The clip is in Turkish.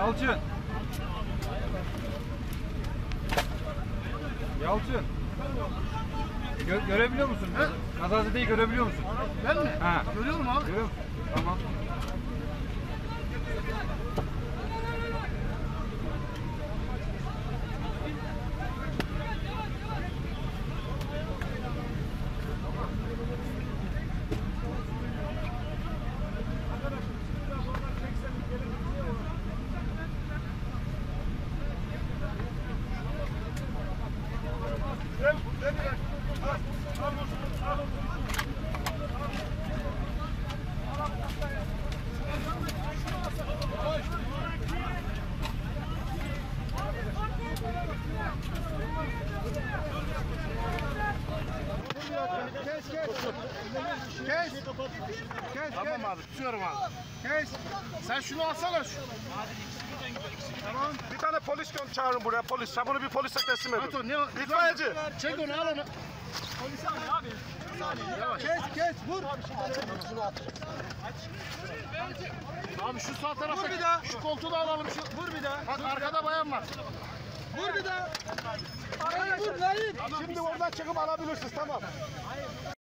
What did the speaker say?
Yalçın. Yalçın. Görebiliyor musun? Kazazede'yi görebiliyor musun? Ben mi? Ha. Görüyorum abi. Görüyor musun? Tamam. Kes. Tamam abi, tutuyorum abi. Kes. Sen şunu alsana şu. Tamam. Bir tane polis çağırın buraya, polis. Sen bunu bir polise teslim edin. Ato, ne o? İtfaiyeci. Çek onu, al onu. Polisi abi. Yavaş. Kes, vur. Abi şu sağ tarafta. Vur bir daha. Şu koltuğu da alalım. Vur bir daha. Bak arkada bayan var. Vur bir daha. Vur lan. Şimdi oradan çıkıp alabilirsiniz, tamam.